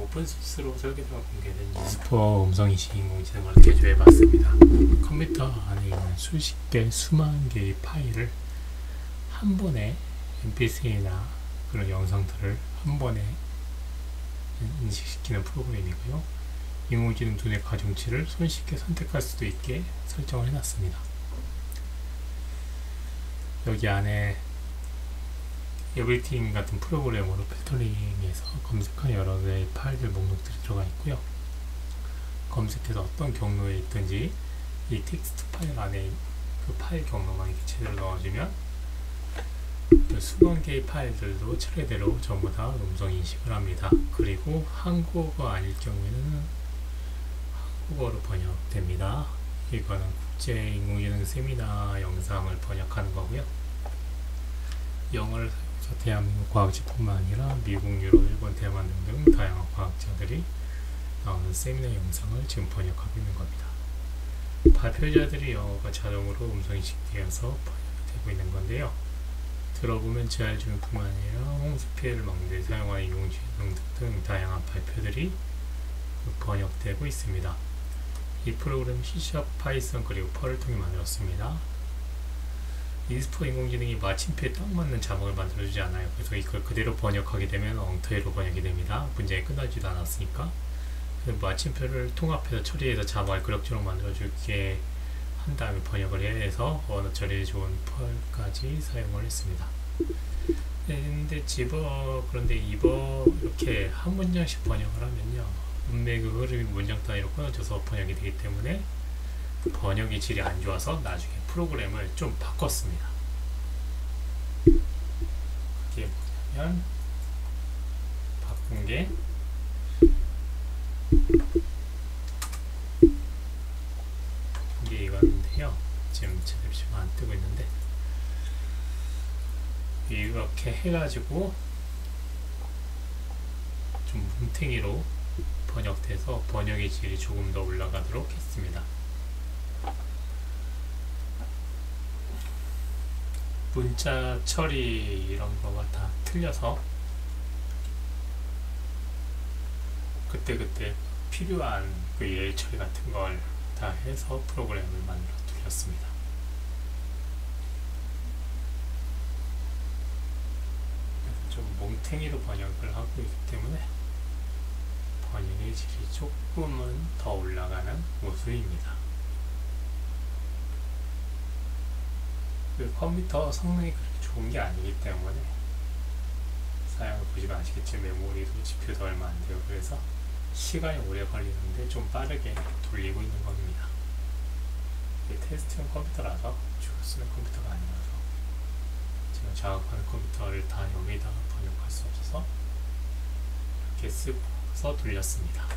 오픈소스로 설계되어 공개된 이스포 음성인식 인공지능을 개조해봤습니다. 컴퓨터 안에 있는 수십 개, 수만 개의 파일을 한 번에 mp3나 그런 영상들을 한 번에 인식시키는 프로그램이고요. 인공지능 두뇌 가중치를 손쉽게 선택할 수도 있게 설정을 해놨습니다. 여기 안에 에브리띵 같은 프로그램으로 필터링해서 검색한 여러 개의 파일들 목록들이 들어가 있고요. 검색해서 어떤 경로에 있든지 이 텍스트 파일 안에 그 파일 경로만 이렇게 제대로 넣어주면 그 수만 개의 파일들도 차례대로 전부 다 음성 인식을 합니다. 그리고 한국어 아닐 경우에는 한국어로 번역됩니다. 이거는 국제 인공지능 세미나 영상을 번역하는 거고요. 영어를 사용해서 대한민국 과학자뿐만 아니라 미국, 유럽, 일본, 대만 등등 다양한 과학자들이 나오는 세미나 영상을 지금 번역하고 있는 겁니다. 발표자들이 영어가 자동으로 음성인식되어서 번역이 되고 있는 건데요. 들어보면 재활주민뿐만 아니라 홍수 피해를 막는 데 사용하는 인공지능 등 다양한 발표들이 번역되고 있습니다. 이 프로그램은 C#, 파이썬 그리고 펄을 통해 만들었습니다. 이스포 인공지능이 마침표에 딱 맞는 자막을 만들어주지 않아요. 그래서 이걸 그대로 번역하게 되면 엉터리로 번역이 됩니다. 문제가 끝나지도 않았으니까. 그래서 마침표를 통합해서 처리해서 자막을 그럭저럭 만들어주게 한 다음에 번역을 해야 해서 언어 처리에 좋은 펄까지 사용을 했습니다. 그런데 이버 이렇게 한 문장씩 번역을 하면요, 문맥의 흐름이 문장 단위로 끊어져서 번역이 되기 때문에 번역의 질이 안 좋아서 나중에 프로그램을 좀 바꿨습니다. 그게 뭐냐면 바꾼 게 이거인데요. 지금 제대로 안 뜨고 있는데 이렇게 해가지고 좀 뭉탱이로 번역돼서 번역의 질이 조금 더 올라가도록 했습니다. 문자 처리 이런 거가 다 틀려서 그때그때 필요한 그 예의 처리 같은 걸 다 해서 프로그램을 만들어 드렸습니다. 좀 몽탱이로 번역을 하고 있기 때문에 번역의 질이 조금은 더 올라가는 모습입니다. 그 컴퓨터 성능이 그렇게 좋은 게 아니기 때문에 사양을 보시면 아시겠지만 메모리도 GPU도 얼마 안 돼요. 그래서 시간이 오래 걸리는데 좀 빠르게 돌리고 있는 겁니다. 이게 테스트용 컴퓨터라서 주로 쓰는 컴퓨터가 아니라서 제가 작업하는 컴퓨터를 다 여기다가 번역할 수 없어서 이렇게 쓰고서 돌렸습니다.